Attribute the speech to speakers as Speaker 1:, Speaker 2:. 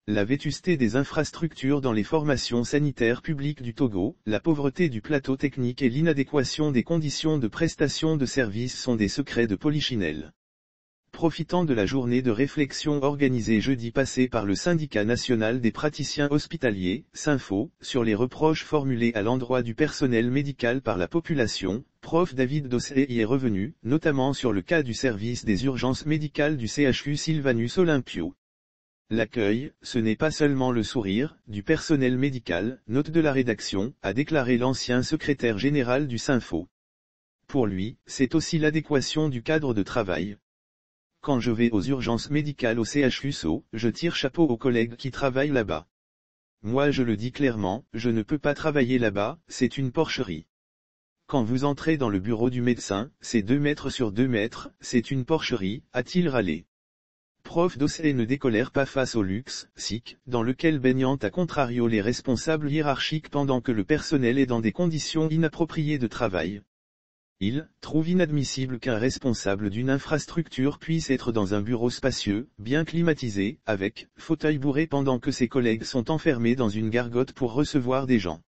Speaker 1: La vétusté des infrastructures dans les formations sanitaires publiques du Togo, la pauvreté du plateau technique et l'inadéquation des conditions de prestation de services sont des secrets de Polichinelle. Profitant de la journée de réflexion organisée jeudi passé par le Syndicat national des praticiens hospitaliers, SINFO, sur les reproches formulés à l'endroit du personnel médical par la population, Prof David Dossé y est revenu, notamment sur le cas du service des urgences médicales du CHU Sylvanus Olympio. L'accueil, ce n'est pas seulement le sourire, du personnel médical, note de la rédaction, a déclaré l'ancien secrétaire général du SINFO. Pour lui, c'est aussi l'adéquation du cadre de travail. Quand je vais aux urgences médicales au CHUSO, je tire chapeau aux collègues qui travaillent là-bas. Moi je le dis clairement, je ne peux pas travailler là-bas, c'est une porcherie. Quand vous entrez dans le bureau du médecin, c'est 2 mètres sur 2 mètres, c'est une porcherie, a-t-il râlé. Prof Dossé ne décolère pas face au luxe, SIC, dans lequel baignent à contrario les responsables hiérarchiques pendant que le personnel est dans des conditions inappropriées de travail. Il trouve inadmissible qu'un responsable d'une infrastructure puisse être dans un bureau spacieux, bien climatisé, avec fauteuil bourré pendant que ses collègues sont enfermés dans une gargote pour recevoir des gens.